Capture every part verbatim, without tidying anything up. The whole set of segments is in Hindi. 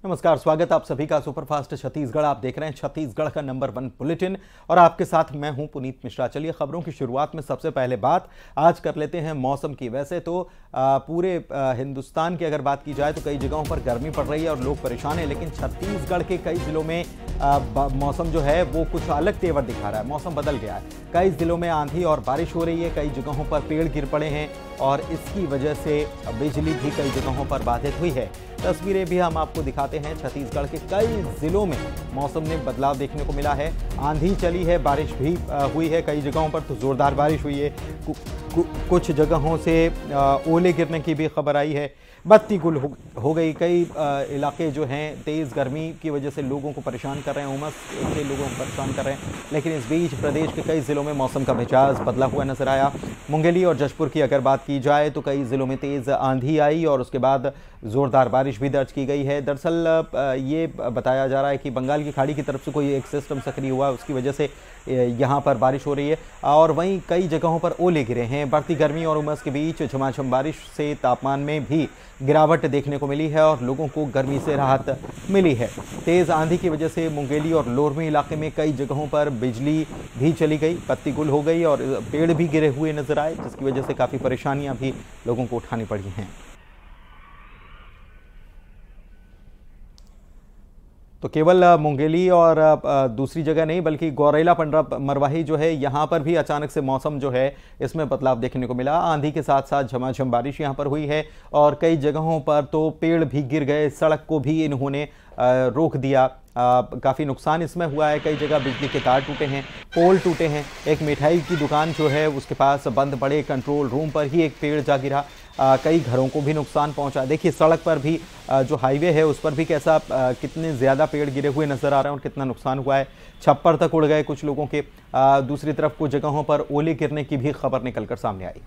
नमस्कार, स्वागत आप सभी का सुपरफास्ट छत्तीसगढ़। आप देख रहे हैं छत्तीसगढ़ का नंबर वन बुलेटिन और आपके साथ मैं हूं पुनीत मिश्रा। चलिए खबरों की शुरुआत में सबसे पहले बात आज कर लेते हैं मौसम की। वैसे तो पूरे हिंदुस्तान की अगर बात की जाए तो कई जगहों पर गर्मी पड़ रही है और लोग परेशान हैं, लेकिन छत्तीसगढ़ के कई जिलों में मौसम जो है वो कुछ अलग तेवर दिखा रहा है। मौसम बदल गया है। कई जिलों में आंधी और बारिश हो रही है, कई जगहों पर पेड़ गिर पड़े हैं और इसकी वजह से बिजली भी कई जगहों पर बाधित हुई है। तस्वीरें भी हम आपको दिखाते हैं। छत्तीसगढ़ के कई जिलों में मौसम में बदलाव देखने को मिला है। आंधी चली है, बारिश भी हुई है, कई जगहों पर तो जोरदार बारिश हुई है। कु, कु, कुछ जगहों से ओले गिरने की भी खबर आई है। बत्ती गुल हो, हो गई। कई इलाके जो हैं तेज़ गर्मी की वजह से लोगों को परेशान कर रहे हैं, उमस से लोगों को परेशान कर रहे हैं। लेकिन इस बीच प्रदेश के कई ज़िलों में मौसम का मिजाज बदला हुआ नजर आया। मुंगेली और जशपुर की अगर बात की जाए तो कई ज़िलों में तेज़ आंधी आई और उसके बाद ज़ोरदार बारिश भी दर्ज की गई है। दरअसल ये बताया जा रहा है कि बंगाल की खाड़ी की तरफ से कोई एक सिस्टम सक्रिय हुआ, उसकी वजह से यहाँ पर बारिश हो रही है और वहीं कई जगहों पर ओले गिरे हैं। बढ़ती गर्मी और उमस के बीच झमाझम बारिश से तापमान में भी गिरावट देखने को मिली है और लोगों को गर्मी से राहत मिली है। तेज़ आंधी की वजह से मुंगेली और लोरमी इलाके में कई जगहों पर बिजली भी चली गई, पत्ती गुल हो गई और पेड़ भी गिरे हुए नजर आए, जिसकी वजह से काफ़ी परेशानियां भी लोगों को उठानी पड़ी हैं। तो केवल मुंगेली और दूसरी जगह नहीं बल्कि गौरेला पंडरा मरवाही जो है यहाँ पर भी अचानक से मौसम जो है इसमें बदलाव देखने को मिला। आंधी के साथ साथ झमाझम बारिश यहाँ पर हुई है और कई जगहों पर तो पेड़ भी गिर गए, सड़क को भी इन्होंने रोक दिया। काफ़ी नुकसान इसमें हुआ है। कई जगह बिजली के तार टूटे हैं, पोल टूटे हैं। एक मिठाई की दुकान जो है उसके पास बंद पड़े कंट्रोल रूम पर ही एक पेड़ जा गिरा। आ, कई घरों को भी नुकसान पहुंचा। देखिए सड़क पर भी आ, जो हाईवे है उस पर भी कैसा आ, कितने ज़्यादा पेड़ गिरे हुए नज़र आ रहे हैं और कितना नुकसान हुआ है। छप्पर तक उड़ गए कुछ लोगों के। आ, दूसरी तरफ कुछ जगहों पर ओले गिरने की भी खबर निकलकर सामने आई।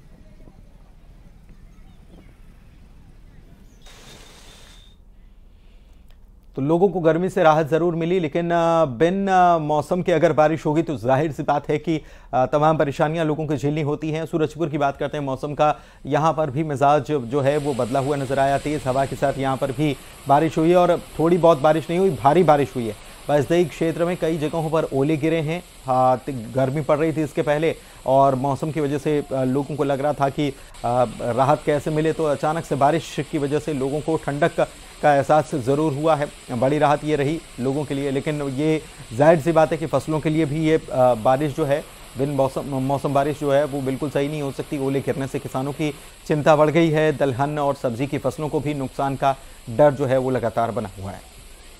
तो लोगों को गर्मी से राहत ज़रूर मिली, लेकिन बिन मौसम के अगर बारिश होगी तो जाहिर सी बात है कि तमाम परेशानियां लोगों को झेलनी होती हैं। सूरजपुर की बात करते हैं मौसम का। यहाँ पर भी मिजाज जो है वो बदला हुआ नज़र आया। तेज़ हवा के साथ यहाँ पर भी बारिश हुई है और थोड़ी बहुत बारिश नहीं हुई, भारी बारिश हुई है। बसदई क्षेत्र में कई जगहों पर ओले गिरे हैं। हाँ, गर्मी पड़ रही थी इसके पहले और मौसम की वजह से लोगों को लग रहा था कि राहत कैसे मिले, तो अचानक से बारिश की वजह से लोगों को ठंडक का, का एहसास ज़रूर हुआ है। बड़ी राहत ये रही लोगों के लिए। लेकिन ये जाहिर सी बात है कि फसलों के लिए भी ये बारिश जो है, बिन मौसम मौसम बारिश जो है वो बिल्कुल सही नहीं हो सकती। ओले गिरने से किसानों की चिंता बढ़ गई है। दलहन और सब्जी की फसलों को भी नुकसान का डर जो है वो लगातार बना हुआ है।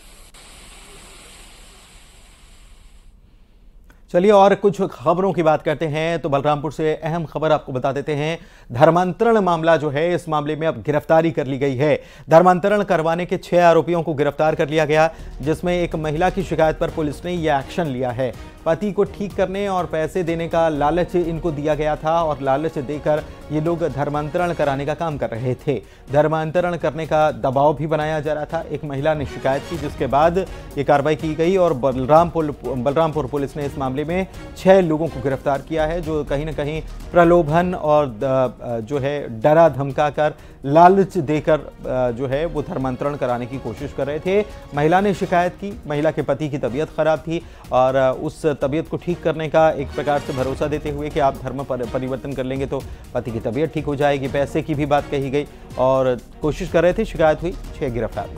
चलिए और कुछ खबरों की बात करते हैं। तो बलरामपुर से अहम खबर आपको बता देते हैं। धर्मांतरण मामला जो है, इस मामले में अब गिरफ्तारी कर ली गई है। धर्मांतरण करवाने के छह आरोपियों को गिरफ्तार कर लिया गया, जिसमें एक महिला की शिकायत पर पुलिस ने यह एक्शन लिया है। पति को ठीक करने और पैसे देने का लालच इनको दिया गया था और लालच देकर ये लोग धर्मांतरण कराने का काम कर रहे थे। धर्मांतरण करने का दबाव भी बनाया जा रहा था। एक महिला ने शिकायत की, जिसके बाद ये कार्रवाई की गई और बलरामपुर बलरामपुर पुलिस ने इस मामले में छह लोगों को गिरफ्तार किया है, जो कहीं ना कहीं प्रलोभन और जो है डरा धमका कर, लालच देकर जो है वो धर्मांतरण कराने की कोशिश कर रहे थे। महिला ने शिकायत की। महिला के पति की तबीयत खराब थी और उस तबीयत को ठीक करने का एक प्रकार से भरोसा देते हुए कि आप धर्म परिवर्तन कर लेंगे तो पति की तबीयत ठीक हो जाएगी, पैसे की भी बात कही गई और कोशिश कर रहे थे। शिकायत हुई, छह गिरफ्तार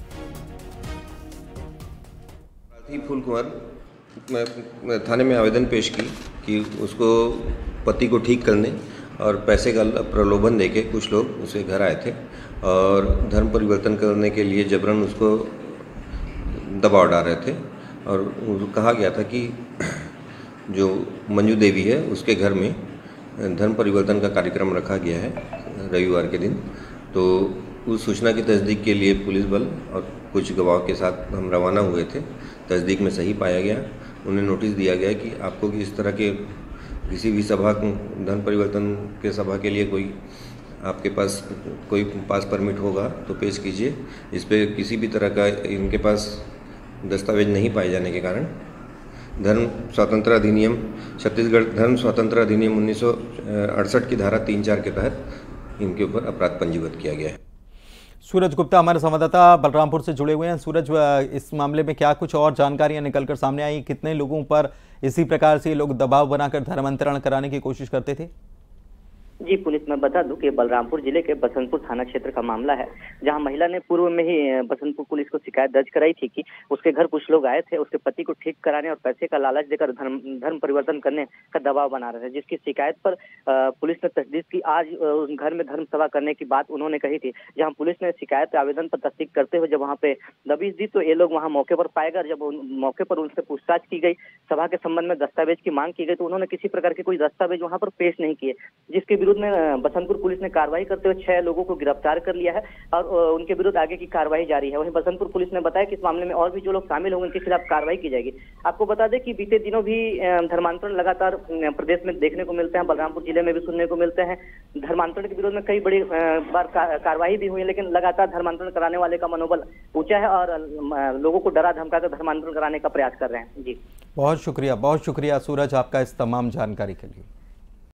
हुए। फूल कुंवर थाने में आवेदन पेश की कि उसको पति को ठीक करने और पैसे का प्रलोभन देके कुछ लोग उसे घर आए थे और धर्म परिवर्तन करने के लिए जबरन उसको दबाव डाल रहे थे और कहा गया था कि जो मंजू देवी है उसके घर में धर्म परिवर्तन का कार्यक्रम रखा गया है रविवार के दिन। तो उस सूचना की तस्दीक के लिए पुलिस बल और कुछ गवाह के साथ हम रवाना हुए थे। तस्दीक में सही पाया गया। उन्हें नोटिस दिया गया कि आपको कि इस तरह के किसी भी सभा धर्म परिवर्तन के सभा के लिए कोई आपके पास कोई पास परमिट होगा तो पेश कीजिए। इस पर किसी भी तरह का इनके पास दस्तावेज नहीं पाए जाने के कारण धर्म स्वतंत्र अधिनियम छत्तीसगढ़ धर्म स्वतंत्र अधिनियम उन्नीस सौ अड़सठ की धारा तीन चार के तहत इनके ऊपर अपराध पंजीबद्ध किया गया है। सूरज गुप्ता हमारे संवाददाता बलरामपुर से जुड़े हुए हैं। सूरज, इस मामले में क्या कुछ और जानकारियां निकलकर सामने आई? कितने लोगों पर इसी प्रकार से लोग दबाव बनाकर धर्मांतरण कराने की कोशिश करते थे? जी पुलिस, मैं बता दूं कि बलरामपुर जिले के बसंतपुर थाना क्षेत्र का मामला है, जहां महिला ने पूर्व में ही बसंतपुर पुलिस को शिकायत दर्ज कराई थी कि उसके घर कुछ लोग आए थे, उसके पति को ठीक कराने और पैसे का लालच देकर धर्म धर्म परिवर्तन करने का दबाव बना रहे थे, जिसकी शिकायत पर पुलिस ने तस्दीक की। आज उस घर में धर्म सभा करने की बात उन्होंने कही थी, जहाँ पुलिस ने शिकायत आवेदन पर तस्दीक करते हुए जब वहाँ पे दबिश दी तो ये लोग वहाँ मौके पर पाए गए। जब मौके पर उनसे पूछताछ की गई, सभा के संबंध में दस्तावेज की मांग की गई, तो उन्होंने किसी प्रकार के कोई दस्तावेज वहाँ पर पेश नहीं किए, जिसके विरुद्ध में बसंतपुर पुलिस ने कार्रवाई करते हुए छह लोगों को गिरफ्तार कर लिया है और उनके विरुद्ध आगे की कार्रवाई जारी है। वहीं बसंतपुर पुलिस ने बताया कि इस मामले में और भी जो लोग शामिल होंगे उनके खिलाफ कार्रवाई की जाएगी। आपको बता दें कि बीते दिनों भी धर्मांतरण लगातार प्रदेश में देखने को मिलते हैं, बलरामपुर जिले में भी सुनने को मिलते हैं। धर्मांतरण के विरोध में कई बड़ी बार कार्रवाई भी हुई है, लेकिन लगातार धर्मांतरण कराने वाले का मनोबल ऊंचा है और लोगों को डरा धमकाकर धर्मांतरण कराने का प्रयास कर रहे हैं। जी बहुत शुक्रिया, बहुत शुक्रिया सूरज आपका इस तमाम जानकारी के लिए।